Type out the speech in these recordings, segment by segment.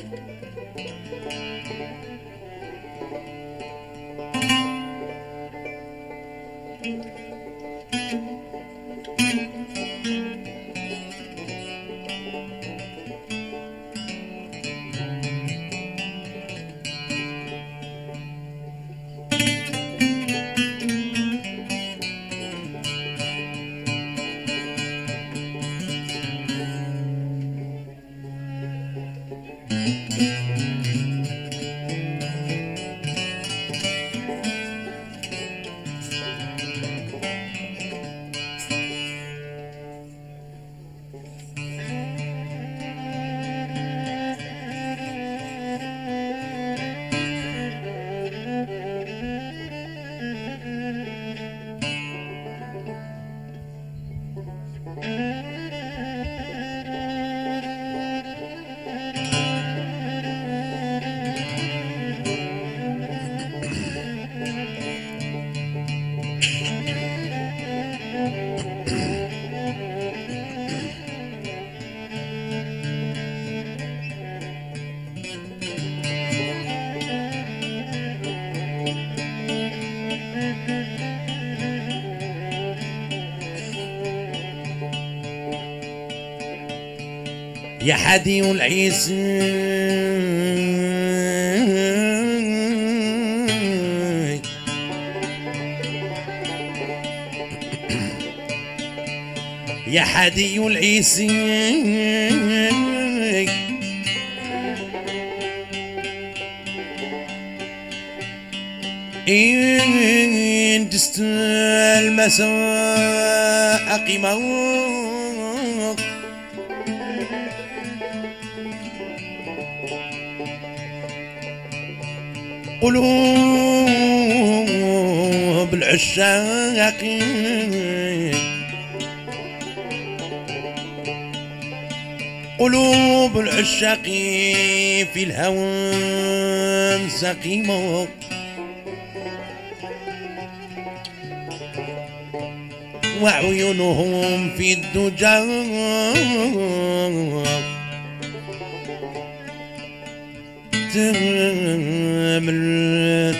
يا حدي والعيسى يا حدي والعيسى إن دست المساء قمر قلوب العشاق قلوب العشاق في الهوى سقيمة وعيونهم في الدجى تمل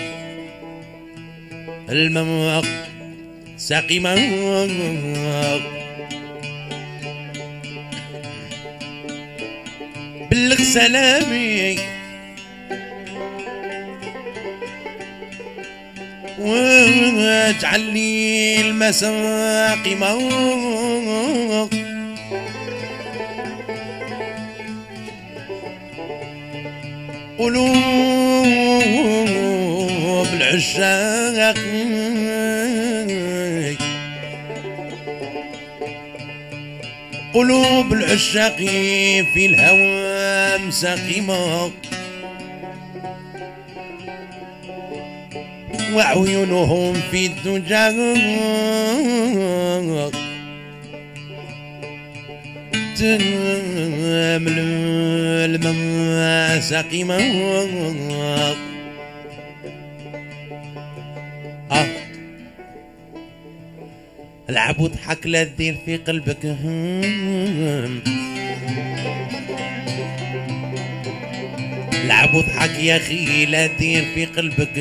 الماء سقيمة بلغ سلامي واجعل لي المساقم قلوب العشاق قلوب العشاق في الهوى مساقمة وعيونهم في الدجى تمل الماء سقيمة العب واضحك لا تدير في قلبك العب واضحك يا اخي لا تدير في قلبك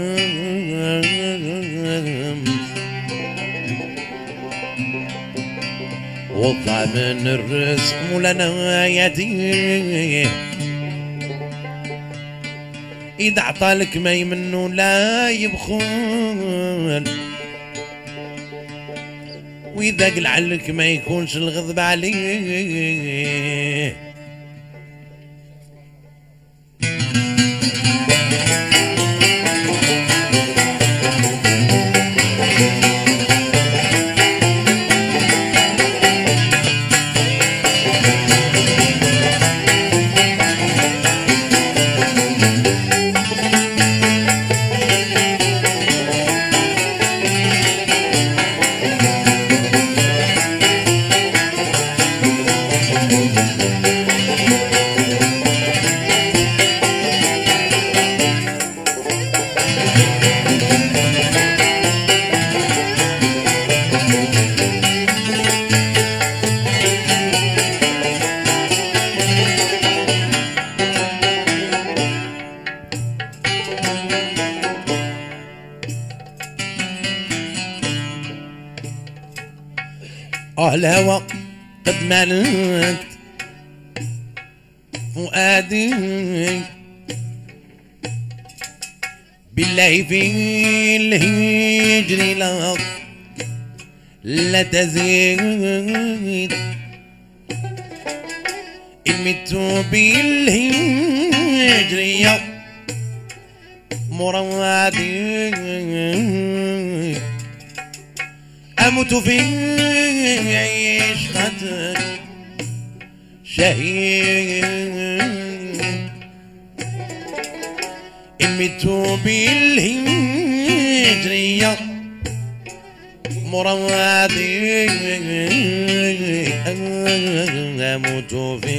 واطلع من الرزق مولانا يديه إذا عطالك ما يمنو لا يبخل وإذا قلعلك ما يكونش الغضب عليه الهوى قد ملت فؤادي بالله في الهجر لا تزيد إن مت بالهجر مرادي أموت في عشقتك شهيد إن مت بالهجر مرادي أموت في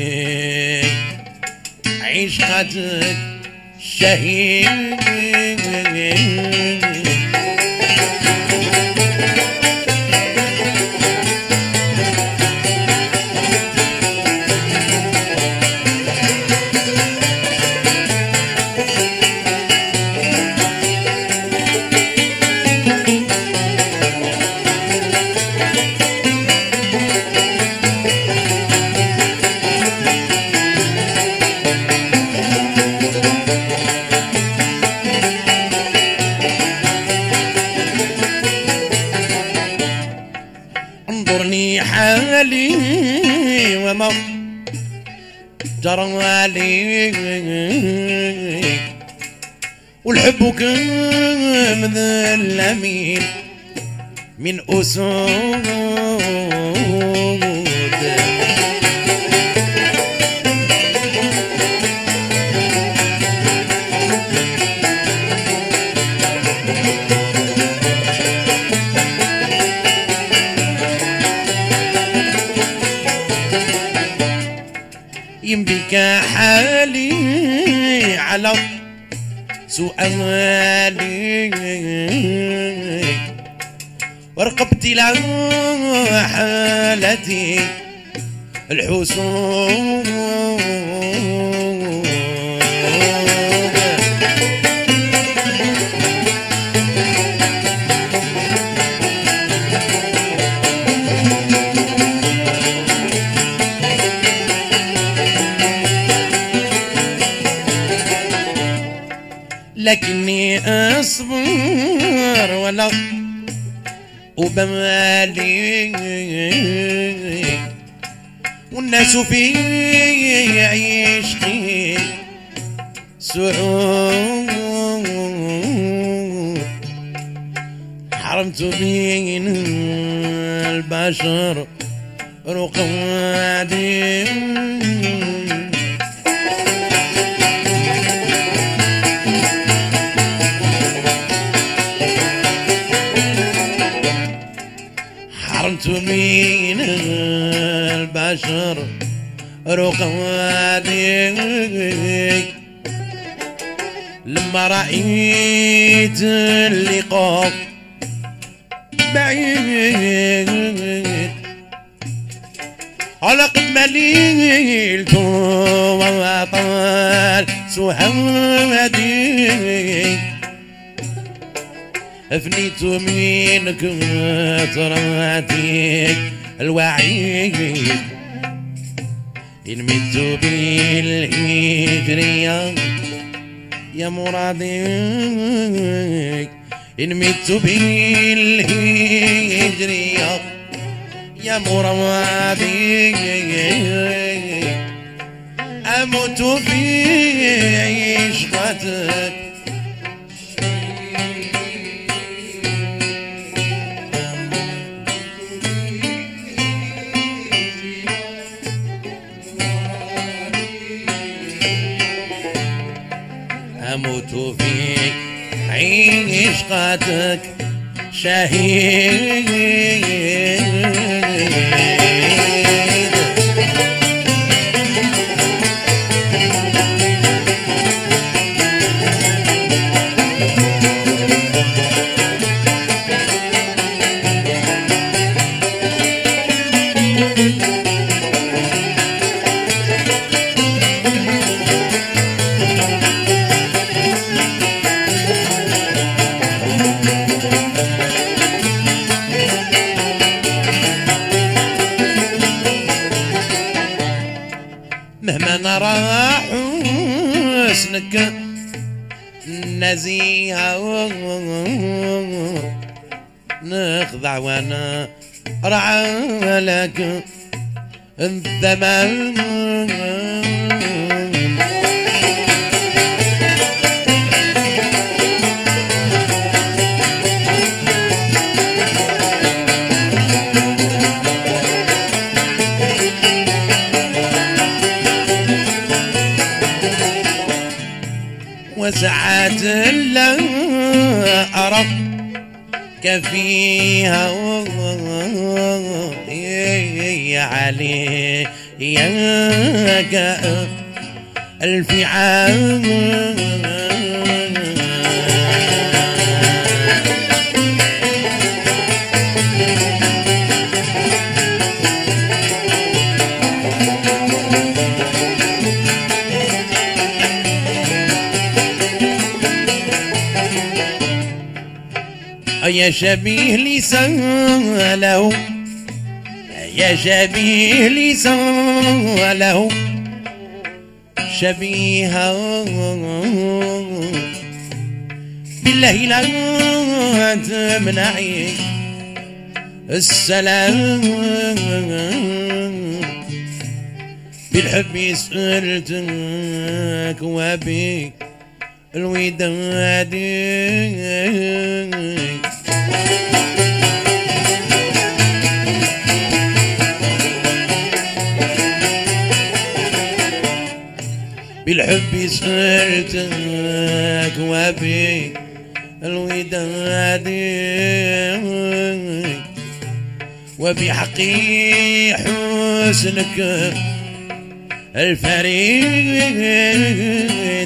عشقتك شهيد انظرني حالي وما جرى لي والحب كمذل من أسود ينبيك حالي على سؤالي ورقبتي لا حالتي الحسود لكني أصبر ولا وبمالي والناس في عشقي سعود حرمت بين البشر رقادي حرمت من البشر رقادي لما رأيت اللقاء بعيد على قد مليلت وطال سهادي أفنيت من كثراتك الوعيد إن مت بالهجرية يا مرادي إن مت بالهجرية يا مرادي أموت في عشقتك أموت في عشقتك شهيد حسنك نزيها نخضع وانا رعى لك الزمان وساعات لا أرى كفيها يا علي يا الفعال يا شبيه لسانه يا شبيه لسانه شبيها بالله لا تمنعي السلام بالحب سألتك وبي الوداد بالحب سألتك وبي الوداد وبحقي حسنك الفريد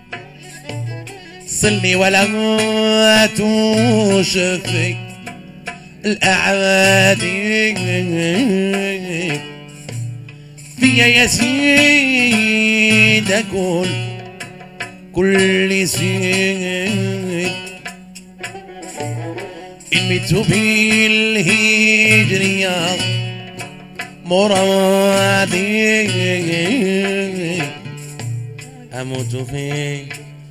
صلي ولا توشفي الأعادي فيا يا سيد أقول كل سيد إن مت بالهجرية مرادي أموت في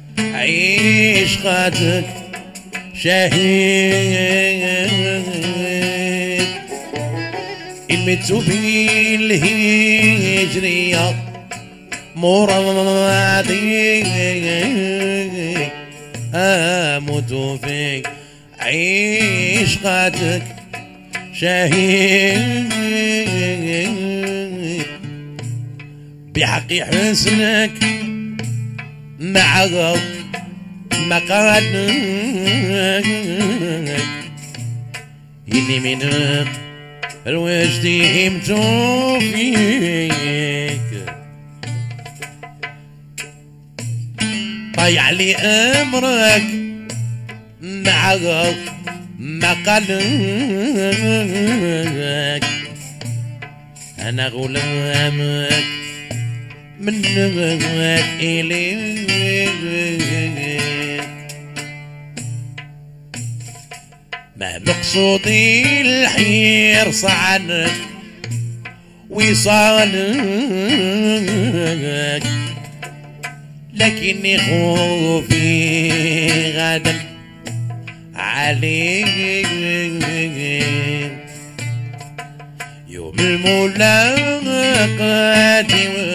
عشقتك شهيد إن مت بالهجرية مرادي أموت في عشقتك شهيد بحق حسنك مع مقادك إني من الوجد همتو فيك ضيع لي أمرك مع مقالك أنا غلامك منك إليك ما مقصودي الحرص عنك وصالك لكني خوفي غدا عليك يوم الملاقات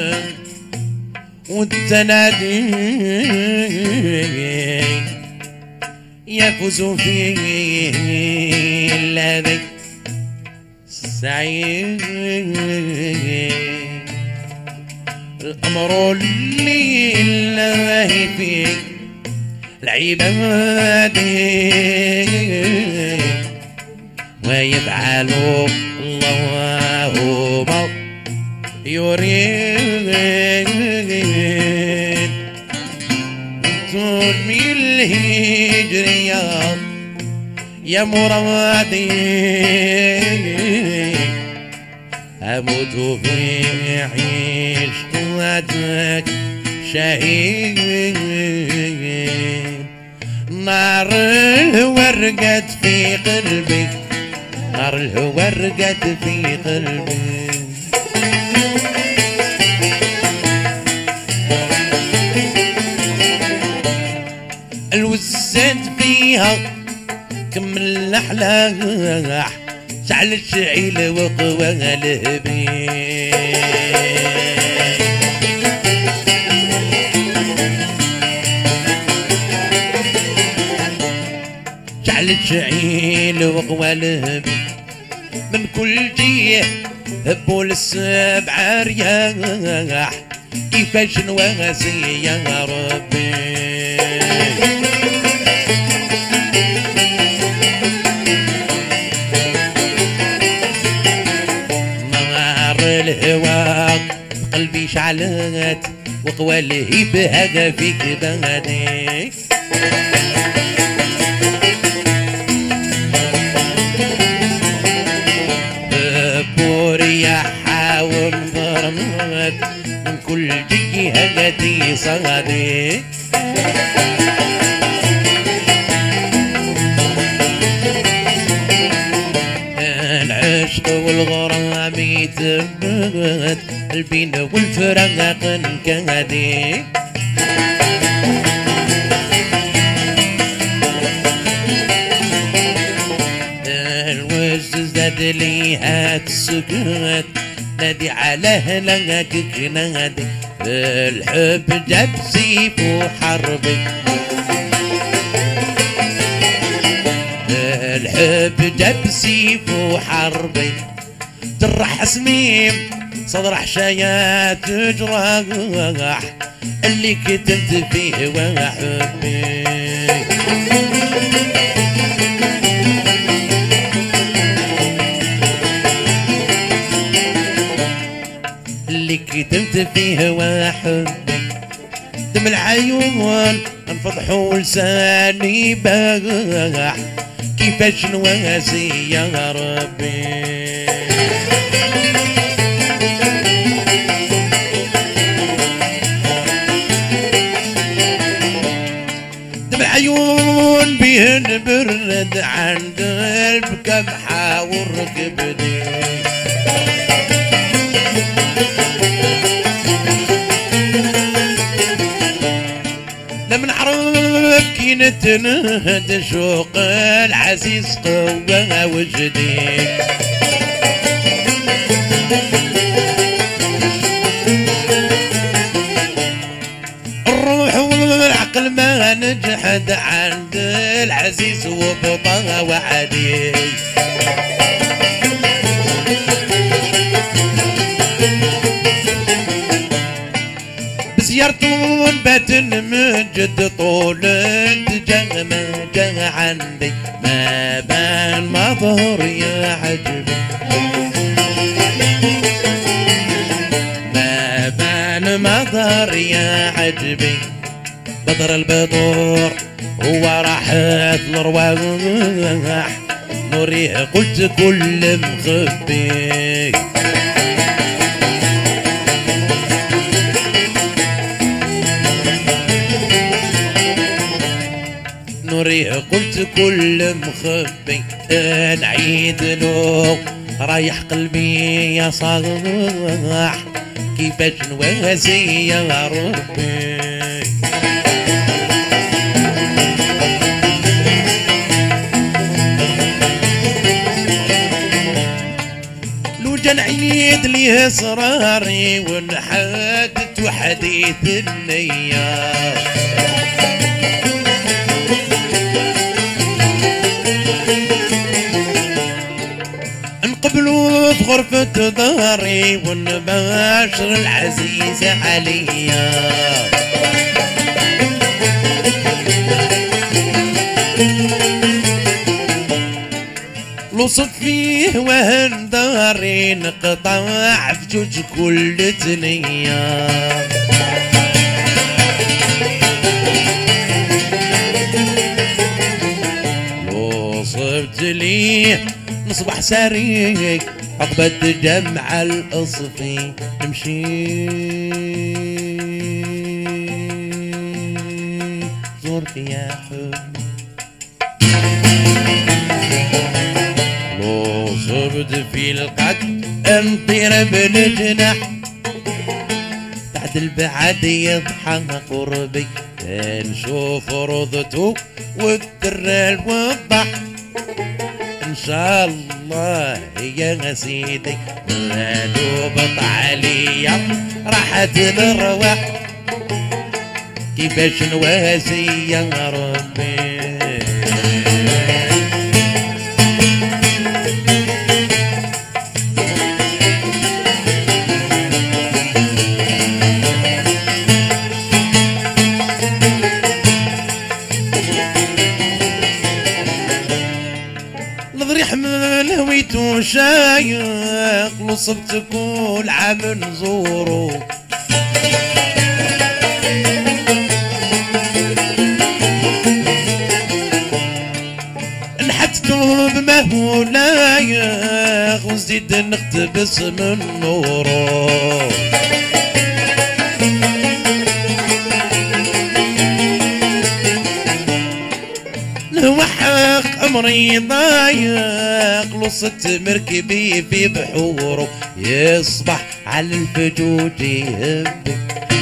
والتنادي يفوز فيه الذي سعيد الأمر لله فيه العباد ويفعل الله ما يريد تنمي الهجرية يا مرادي أموت في عشقك شهيد نار ورقت في قلبي نار ورقت في قلبي فيها كمل الأحلام شعل الشعيل وقوى الهبي شعل الشعيل وقوى الهبي من كل جيه هبوا للسبع رياح كيفاش نواسي يا ربي نار الهواء قلبي شعلت وقوى الهيبة فيك بغدي رياحة وانضرمت من كل جهة التي صادت العشق والغرام يتبت البين والفراق انكادي زاد ليها السكوت نادي على هلاك نادي الحب جاب سيف وحربي الحب جاب سيف وحربي جرح سميم صدر حشايات جراح اللي كتمت فيه وحبي اللي كتمت فيه وحبي دم العيون انفضحوا لساني باح كيفاش نواسي يا ربي دم العيون بيهن برد عند قلبك محاور كبدي لمن عرف كي نتنهد شوق العزيز قوى وجدي الروح والعقل ما نجحد عند العزيز وبطا وعدي زيارتون باتن من جد طول الجنة جا عندي ما بان مظهر يا عجبي ما بان مظهر يا عجبي بدر البدور هو راحت الارواح نوريه قلت كل مخبي نوريه قلت كل مخبي نعيد له رايح قلبي يا صاح كيفاش نواسي يا ربي لو جا نعيد ليه اسراري ونحدث وحديث النية نقبلوا في غرفة داري ونباشر العزيزة عليا لصف فيه وهن داري نقطع في جوج كل ثنية لصفت ليه نصبح سريك عقبة جمع الأصفي نمشي زورك يا حب لو صبت في القد انطير بالجناح تحت بعد البعد يضحى قربي نشوف رضته والدرال والضح ان شاء الله يا سيدي دوبط عليا راحت الارواح كيفاش نواسي يا ربي الضريح من هويتو شايق وصبت كل عام نزورو نحتو بما هو لايق وزيد نقتبس من نورو وحق امري ضايق لصت مركبي في بحوره يصبح على الفجوج يهبي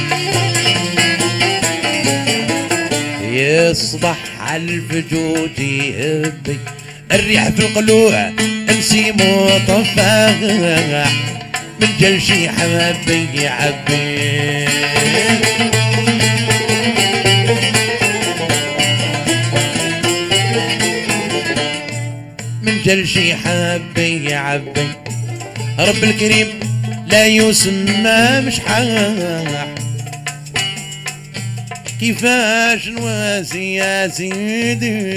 يصبح على الفجوج يهبي الريح في القلوع نسيمو طفاح من جلشي حبي يعبي من جلشي حبي يعبي رب الكريم لا يسمى مش حاح كيفاش نواسي يا سيدي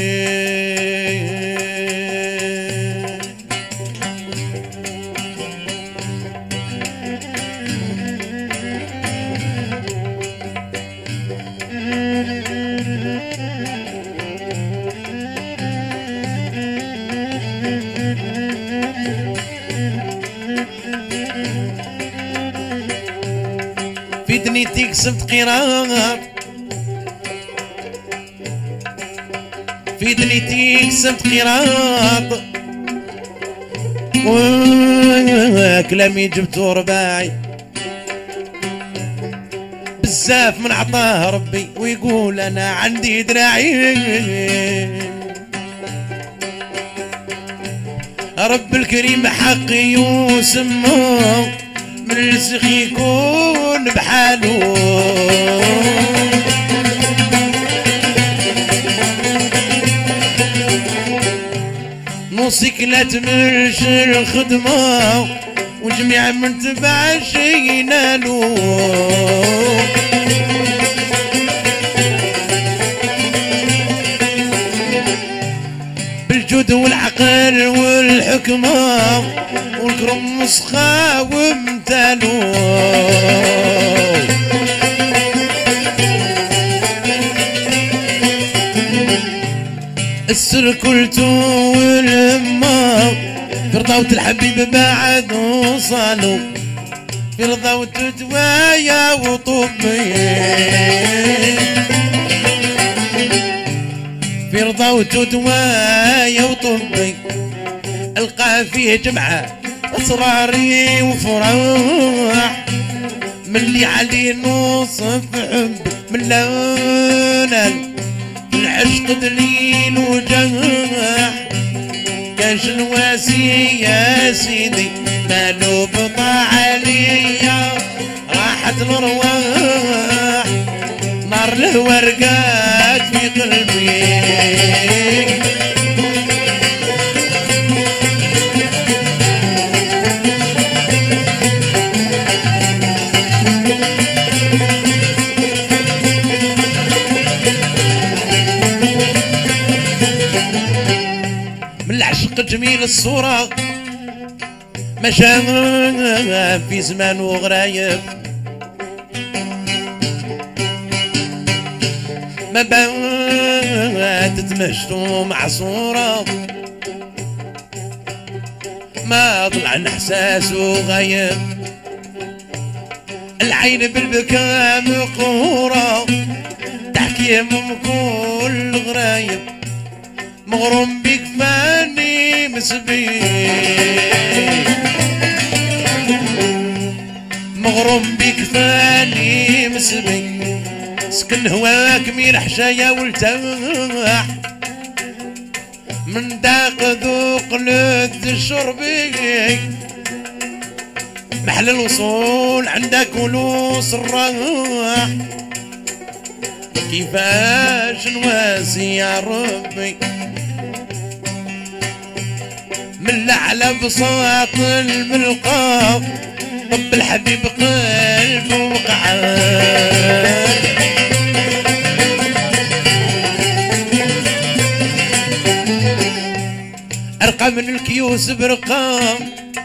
في دنيتي كسبت قرار في دنيتي كسبت قرار وكلامي جبتو رباعي بزاف من عطاه ربي ويقول انا عندي دراعي رب الكريم حقي وسمو من السخ يكون بحاله نوصيك لا تمرش الخدمة وجميع من تبع شي ينالو بالجود والعقل والحكمة والكرم مسخى وامتالو السر كلتو والهمة في رضاوة الحبيب بعد وصالو في رضاوة دوايا وطبي في رضاوة دوايا وطبي القى فيه جمعة اسراري وفراح من اللي عليه نوصف حب من لون العشق دليل وجرح كاش الواسي يا سيدي مالو بطا عليا راحت الارواح نار الورقات في قلبي جميل الصورة مشى في زمان وغرايب ما باتت مشتو مع صورة ما طلع احساس وغايب العين بالبكاء مقهورة تحكي من كل غرايب مغروم بك فاني مسبي مغروم بيك فاني مسبي سكن هواك مين حشايا والتاح من داق ذوق لذ شربي محل الوصول عندك ولوس الراح كيفاش نواسي يا ربي من على بساط الملقاف طب الحبيب قلب وقعان ارقى من الكيوس برقام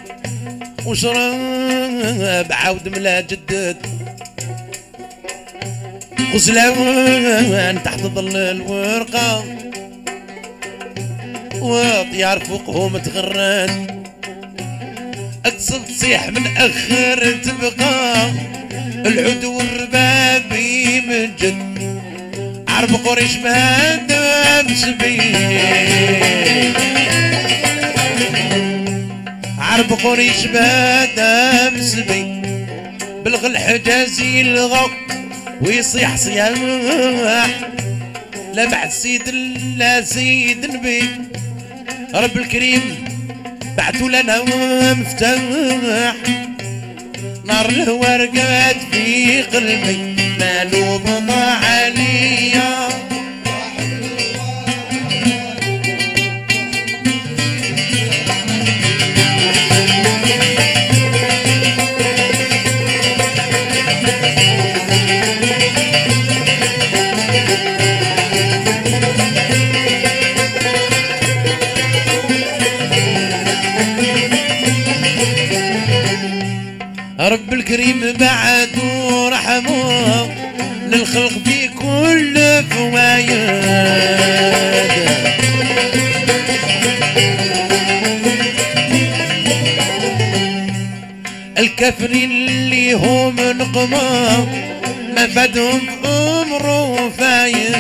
وشراب عاود ملا جدد غزلان تحت ظل الورقة وطيار فوقهم تغرد اتصب تصيح من اخر تبقى العود والربابي من جد عرب قريش مهدم سبيل عرب قريش مهدم سبيل بلغ الحجازي الغو ويصيح صياح لا بعد سيد لا سيد النبي رب الكريم بعثوا لنا مفتاح نار الورقات في قلبي مالو بضاع عليا رب الكريم بعد ورحمه للخلق في كل فوايد الكافرين اللي هم نقمة ما فادهم عمره فايد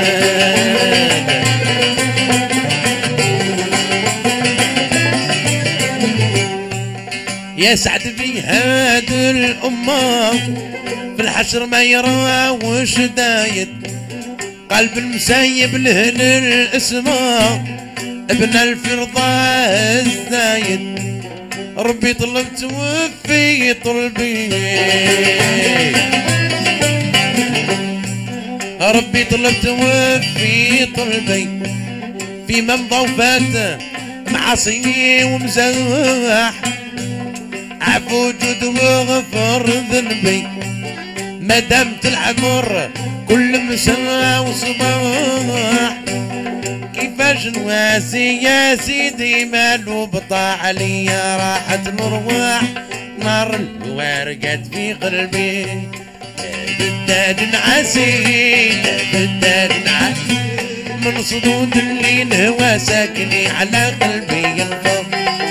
يسعد في هاد الأمة في الحشر ما يراوش دايد قلب المسيب لهن الاسماء ابن الفرضاء الزايد ربي طلب توفي طلبي ربي طلب توفي طلبي في من ضوفات معصي ومزاح عفو جود وغفر ذنبي ما دامت العمر كل مساء وصباح كيفاش نواسي يا سيدي مالو بطاع عليا راحت الارواح نار الورقات في قلبي بداد نعاسي بداد نعاسي من صدود اللي الهوى ساكني على قلبي ينفض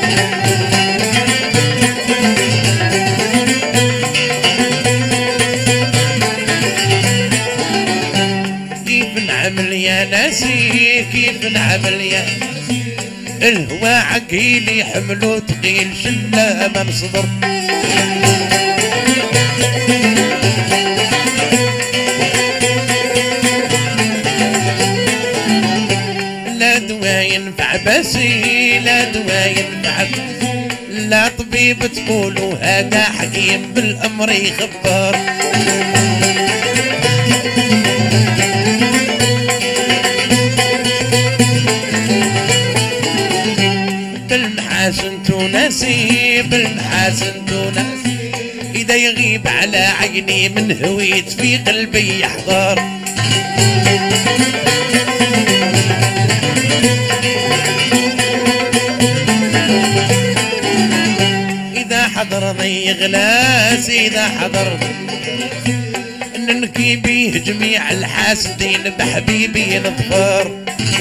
نعمل يا ناسي كيف نعمل يا الهوى عقيلي حملو تقيل شلة من صدر لا دواء ينفع بسي لا دواء ينفع لا طبيب تقولوا هذا حكيم بالأمر يخبر بالمحاسن تونسي بالمحاسن تونسي إذا يغيب على عيني من هويت في قلبي يحضر إذا حضر ضي غلاس إذا حضر ننكي بيه جميع الحاسدين بحبيبي نظفر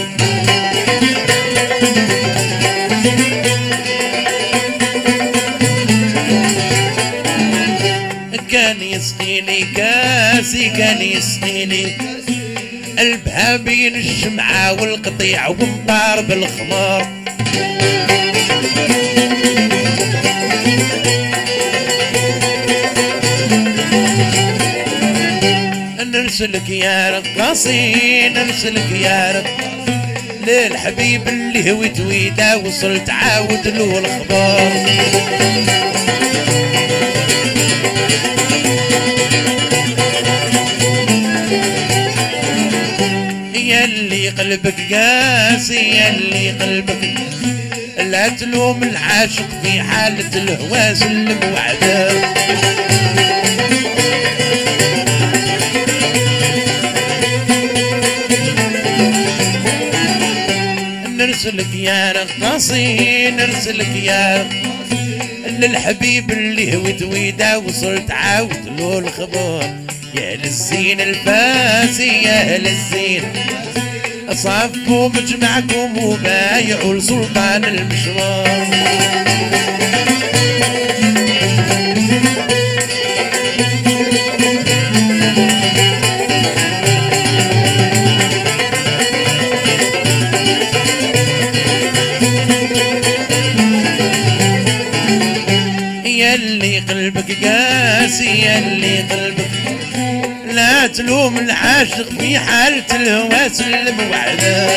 كان يسقيني كاسي كان يسقيني قلبها بين الشمعة والقطيع ومطار بالخمار نرسلك يا رقاصي نرسلك يا رقاصي للحبيب اللي هويت ويدا وصلت عاود له الخبر. ياللي قلبك قاسي ياللي قلبك لا تلوم العاشق في حالة الهوى سلم وعده. نرسلك يا رقاصي نرسلك يا رقاصي للحبيب اللي هويت ويدا وصلت عاود له الخبر. يا للزين الفاسي يا للزين صفوا مجمعكم وبايعوا لسلطان المشوار. ياللي قلبك قاسي ياللي قلبك لا تلوم العاشق في حالة الهوى سلم وعده.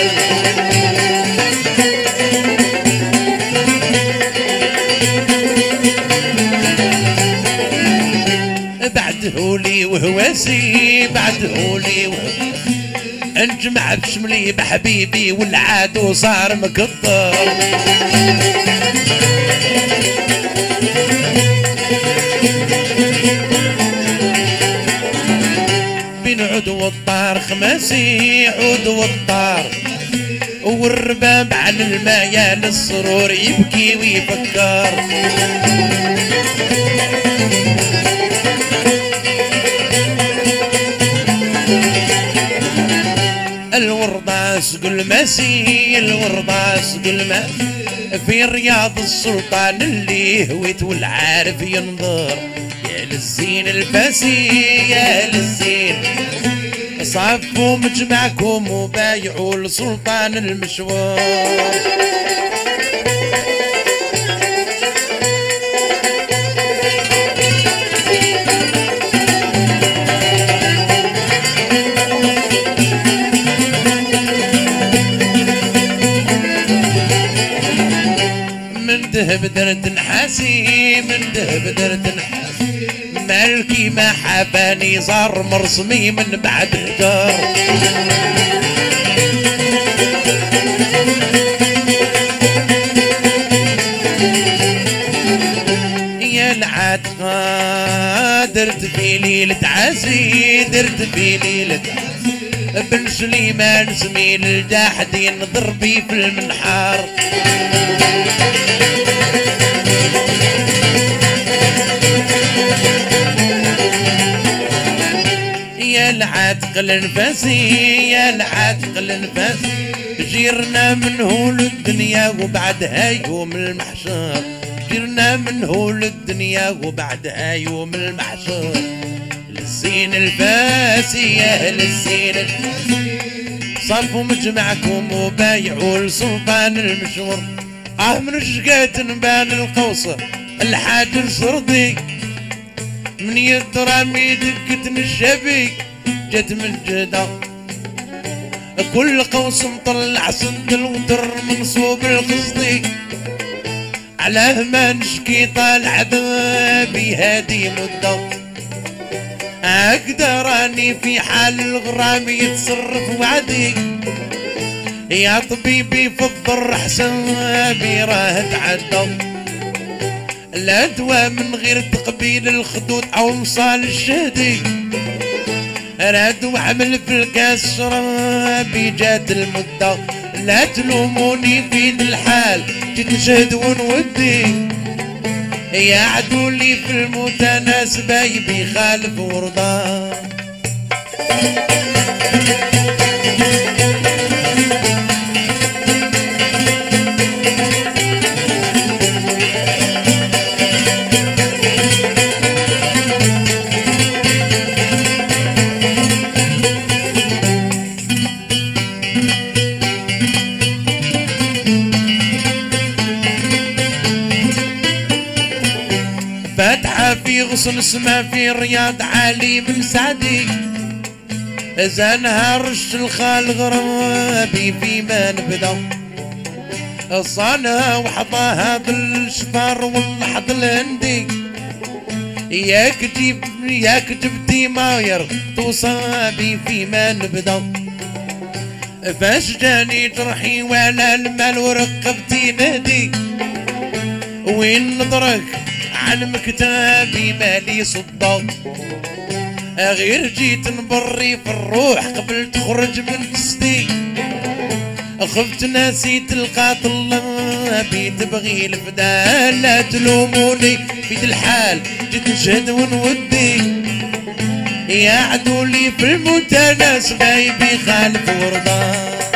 بعده لي وهواسي بعده لي انجمع بشملي بحبيبي والعادو صار مكطر. بين عود والطار خماسي عود والطار والرباب على الماء للسرور يبكي ويفكر. الوردة سق المسي الوردة سق المسي في رياض السلطان اللي هويت والعارف ينظر. يا للزين الفاسي يا للزين صفوا مجمعكم وبايعوا لسلطان المشوار. من دهب درت نحاسي من دهب درت نحاسي مالكي ما حباني صار مرسمي من بعد هدار. يا العتقة درت في ليلة عسي درت في ليلة عسي بن سليمان سميل الجاحدين ضربي في المنحار. يا العاتق الانفاسي يا العاتق الانفاسي جيرنا منه للدنيا وبعدها يوم المحشر. جيرنا منه للدنيا وبعدها يوم المحشر. للزين الفاسي يا للزين الفاسي صرفوا مجمعكم وبايعوا لسلطان المشور. من شقات نبان القوصة الحاج السردي من يدرامي دكة الشبي جت من جدة. كل قوس مطلع صندل وتر منصوب القصدي علاه ما نشكي طالع ذابي هادي مدة. اقدر اني في حال الغرام يتصرف وعدي يا طبيبي في الضر حسابي راه تعدى. لا دواء من غير تقبيل الخدود او مصال الشهدي راد وعمل في الكاس شرابي جات المدة. لا تلوموني في الحال جيت نشهد ونودي يا عدولي في المتناسبة يبي خالف ورضا. فاتحة في غصن اسمها في الرياض عالي بن سعدي زانها رش الخال غرابي فيما نبدا صانها وحطاها بالشفار واللحظ الهندي ياك جبتي ماير توصابي فيما نبدا فاش جاني جرحي ولا المال ورقبتي نهدي وين نظرك عن مكتابي مالي صدى غير جيت نبري في الروح قبل تخرج من جسدي خفت نسيت القاتل بي تبغي الفداء لا تلوموني في الحال جيت نشهد ونودي يا عدولي في المتناس غايبي خالف ورضا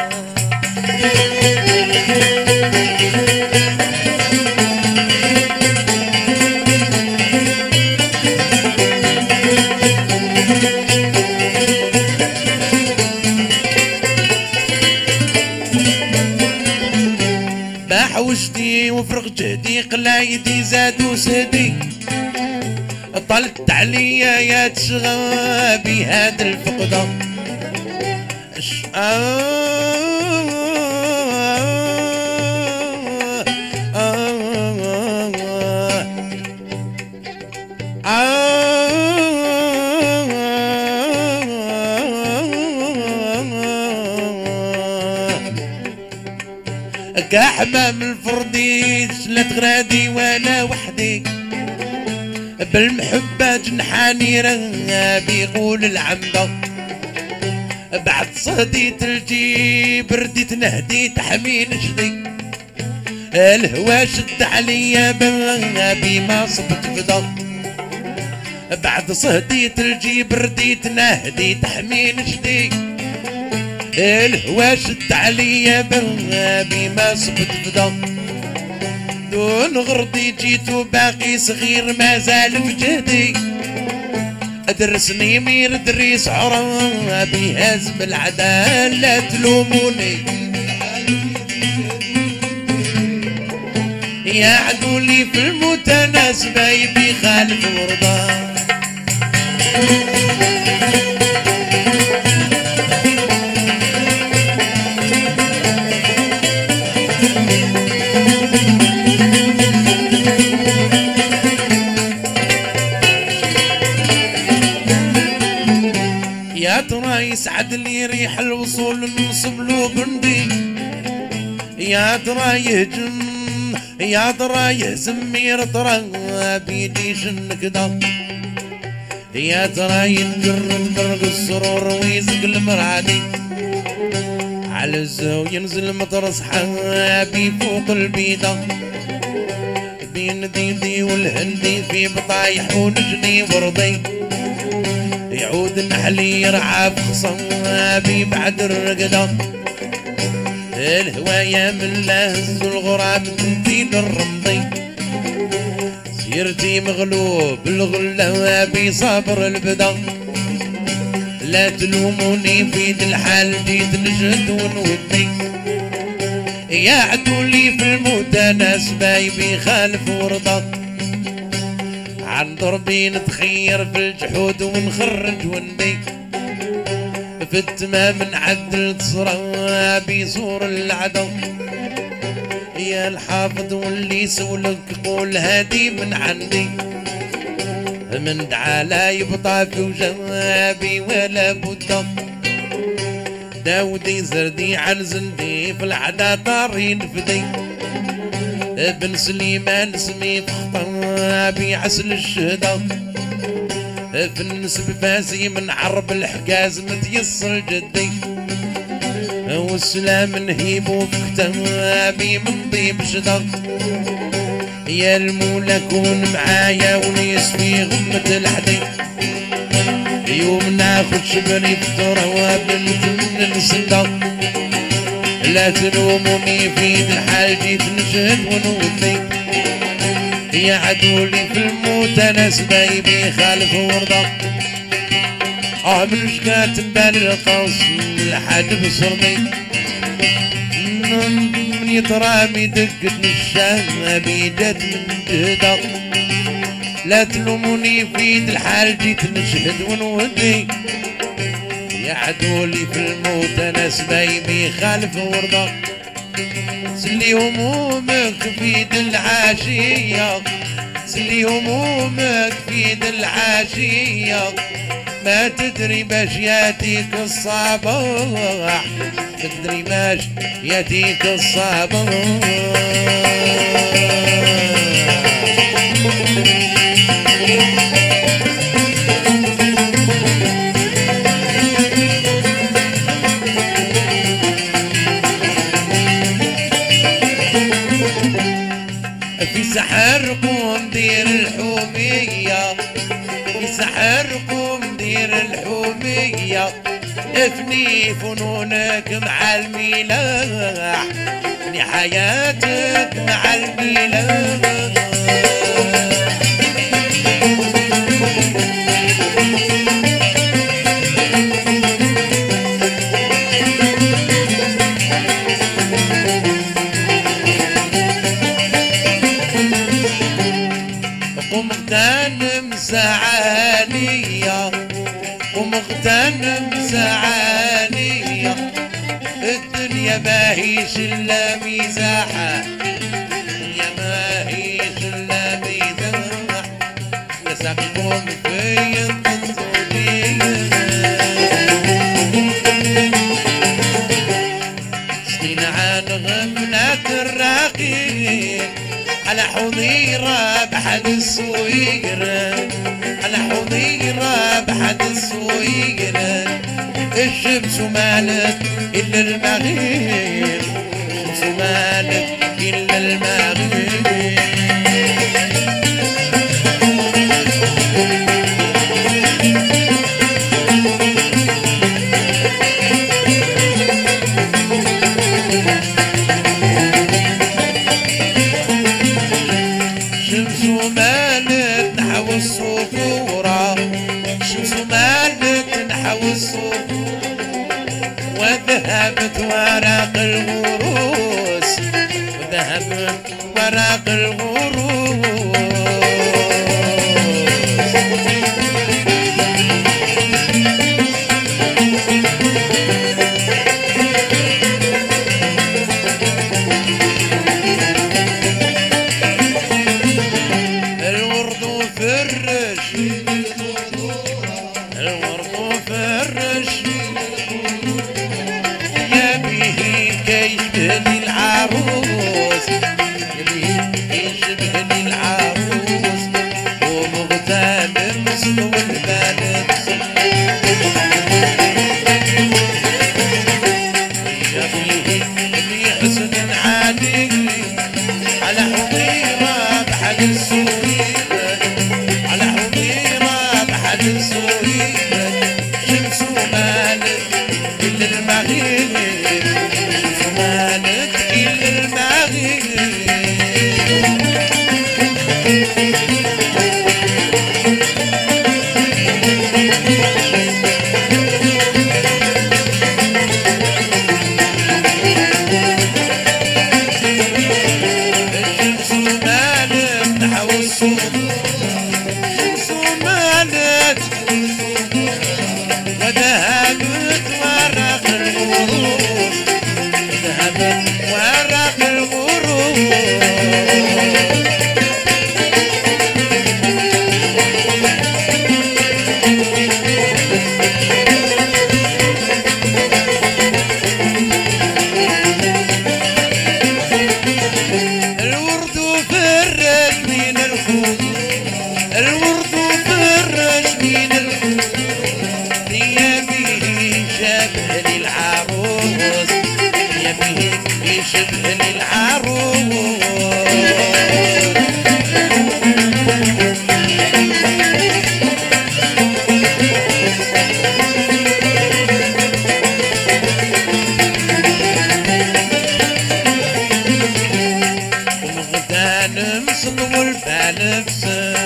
وجدي وفرغ جهدي قلايدي زادو سهدي طلت عليا يا تشغابي هاد الفقدة كحمام الفرديس لا تغرادي وانا وحدي بالمحبة جنحاني رغابي يقول العمدة بعد صهديت الجيب رديت نهدي تحمين شدي الهوا شد عليا بغابي ما صبت فدا بعد صهديت الجيب رديت نهدي تحمين شدي الهوا شد عليا بغابي ما صبت فدا دون غرضي جيت وباقي صغير ما زال في جهدي ادرسني مير دريس عرابي هزم العدال لا تلوموني يا عدولي في المتناسبة يبي خالف ورضا يا ترى يسعد لي ريح الوصول نصب له بندي يا ترى يهجم يا ترى يهزم مير ترى بيدي شنكدا يا ترى ينجر برق السرور ويزق المرادي على الزاو ينزل مطر صحابي فوق البيضة بين ديدي والهندي في بطايح ونجني ورضي يعود النحلي يرعى بخصابي بعد الرقدة الهواية من لهز الغراب تنتين الرمضي سيرتي مغلوب الغلابي صابر البدا لا تلوموني بيد الحال جيت نجد ونودي يا عدولي في المتناسبة يبي خالف ورضا عن ضربي نتخير في الجحود ونخرج وندي في التمام نعدل تصرابي صور العدو يا الحافظ واللي يسولك قول هادي من عندي من دعا لا يبطى في وجابي ولا بد داودي زردي عن زندي في العدا طارين فدي ابن سليمان سمي بخطابي عسل الشهدة في النسب فاسي من عرب الحجاز متيسر جدي والسلام نهيب وكتابي من طيب شدة يا المولى كون معايا ونيس في غمة الحدي يوم ناخد شبري في التراب من السندة لا تلوموني في الحال جيت نشهد ونودي يا عدولي في المتناسبة يبي خالف ورضا من شكات بال القوس لحد بصرمي من يطرامي دقت الشام بيدت من جهدة لا تلوموني في الحال جيت نشهد ونودي يعدولي في الموت انا سبايبي خالف ورضا سلي همومك في يد العاشية سلي همومك في يد العاشية ما تدري باش ياتيك الصباح تدري باش ياتيك الصباح في سحركم دير الحومية في سحركم دير الحومية افني فنونك مع الملاح افني حياتك مع الملاح ومغتنم سعانية ومغتنم سعانية الدنيا ماهيش إلا مزاحة الدنيا ماهيش إلا مزاحة نسقكم في الصودية سنين عن غفلة الرقيق على حظيرة بحد السويرة على حظيرة بحد السويرة الشمس مالت إلا المغيب الشمس مالت إلا المغيب الصفورة شمس مالت نحو الصفور وذهبت ورق الغروس وذهبت ورق الغروس يشبهني العروس يشبهني العروس ومغتنم سطو البلد يا فيه حسن عالي على حظيرة بحد السويرة على حظيرة بحد السويرة شمس مالك إلا المغيب مالك إلا المغيب الشمس مالك نحو الصبح الشمس مالك وذهبت ورق الغروس ذهبت ورق الغروس الورد فرش من الخوف الورد فرش من الخوف ثيابه شبه العروس ثيابه يشبه العروس ومغتنم سطو البنفسج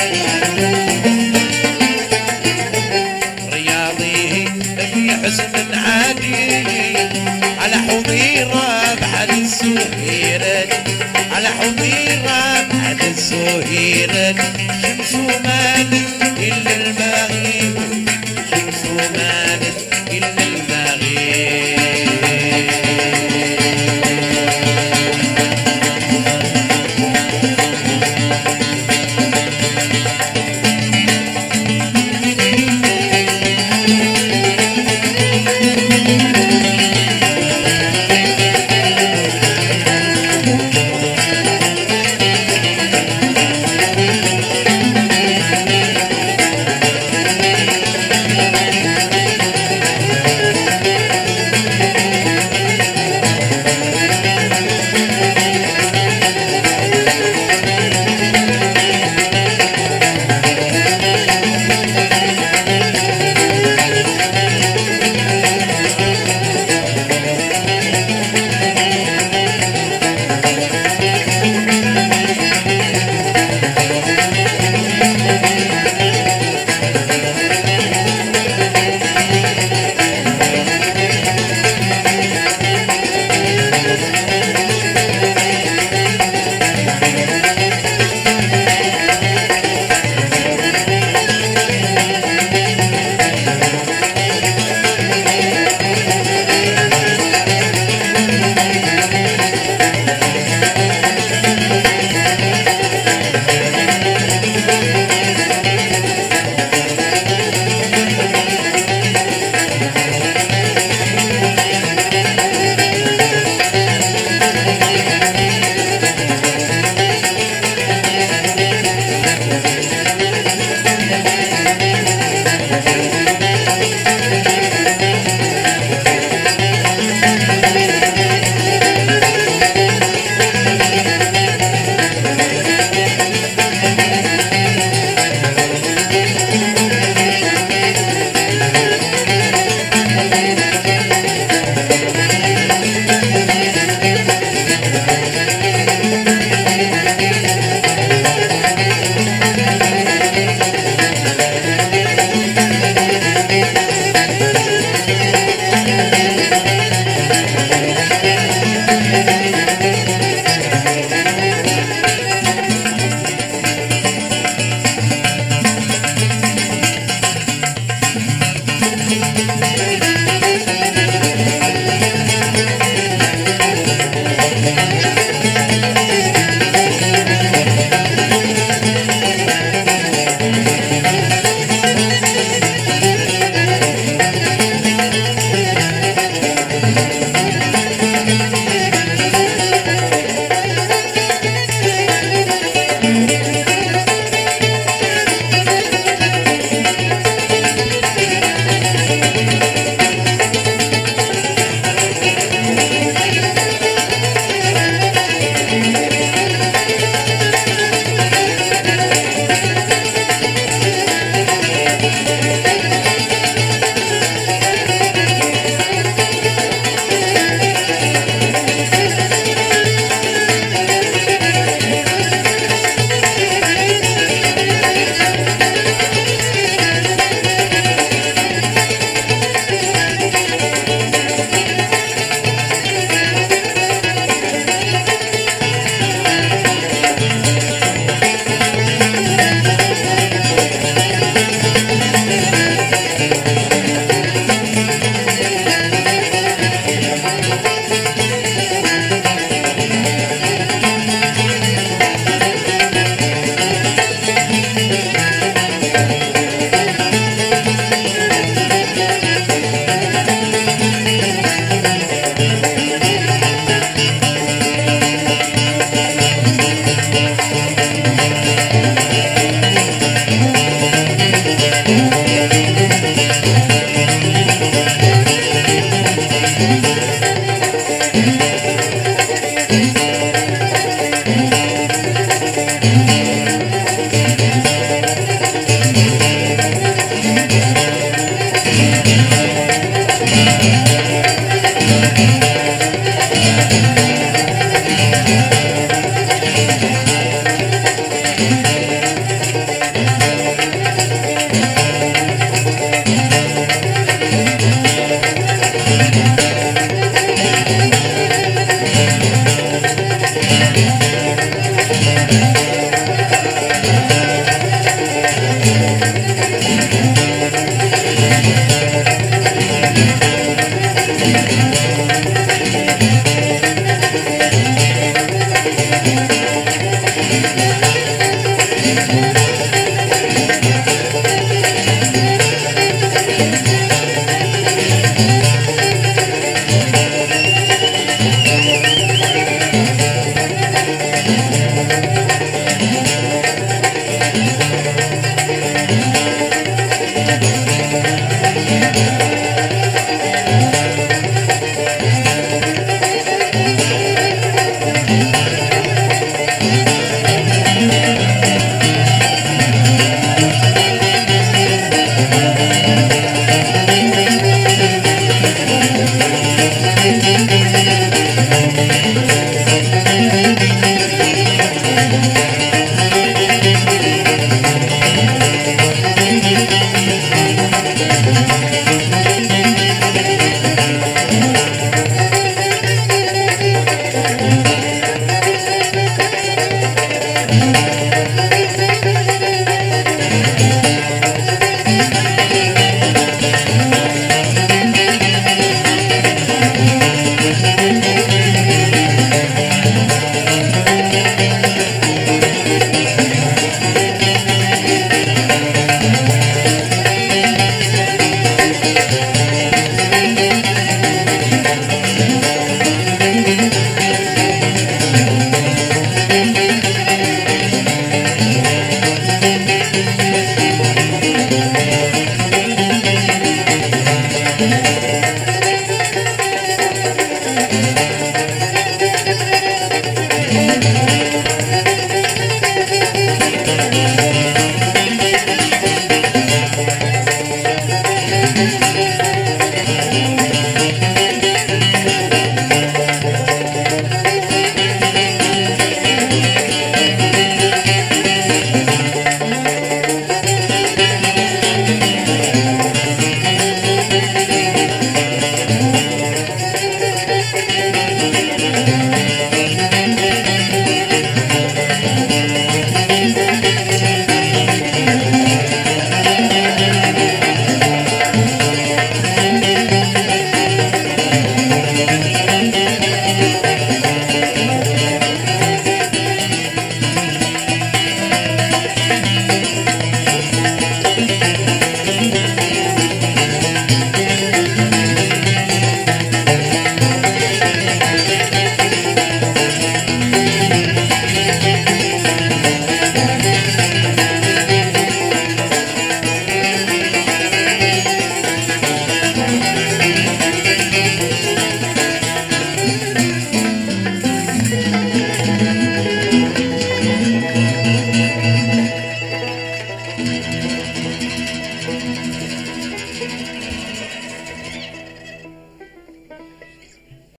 رياضي في حسن عادي على حظيرة بحد السهيرة على حظيرة بحد السهيرة شمس مالك إلا المغيب شمس مالك